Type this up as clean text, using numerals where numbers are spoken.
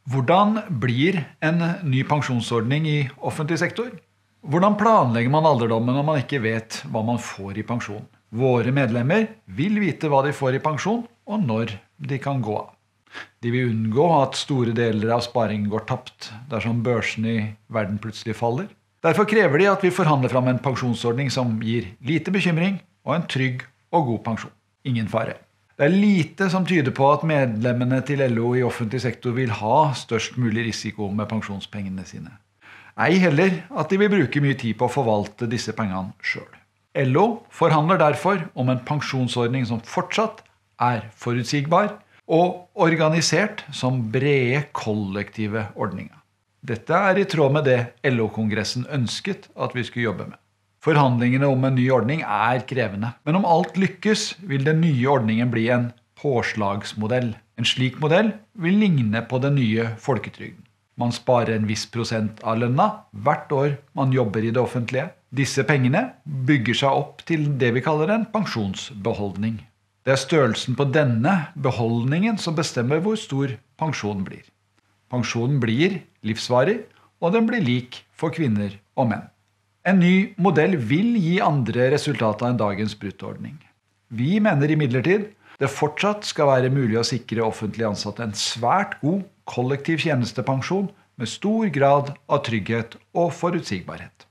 Hvordan blir en ny pensjonsordning i offentlig sektor? Hvordan planlegger man alderdommen når man ikke vet hva man får i pensjon? Våre medlemmer vil vite hva de får i pensjon, og når de kan gå av. De vil unngå at store deler av sparingen går tapt dersom børsen i verden plutselig faller. Derfor krever de at vi forhandler fram en pensjonsordning som gir lite bekymring og en trygg og god pensjon. Ingen fare. Det lite som tyder på at medlemmene til LO i offentlig sektor vil ha størst mulig risiko med pensjonspengene sine. Ei heller at de vil bruke mye tid på å forvalte disse pengene selv. LO forhandler derfor om en pensjonsordning som fortsatt er forutsigbar og organisert som brede kollektive ordninger. Dette er i tråd med det LO-kongressen ønsket at vi skulle jobbe med. Forhandlingene om en ny ordning er krevende, men om alt lykkes vil den nye ordningen bli en påslagsmodell. En slik modell vil ligne på den nye folketrygden. Man sparer en viss prosent av lønna hvert år man jobber i det offentlige. Disse pengene bygger seg opp til det vi kaller en pensjonsbeholdning. Det er størrelsen på denne beholdningen som bestemmer hvor stor pensjonen blir. Pensjonen blir livsvarig, og den blir lik for kvinner og menn. En ny modell vil gi andre resultater enn dagens bruttoordning. Vi mener imidlertid det fortsatt skal være mulig å sikre offentlig ansatte en svært god kollektiv tjenestepensjon med stor grad av trygghet og forutsigbarhet.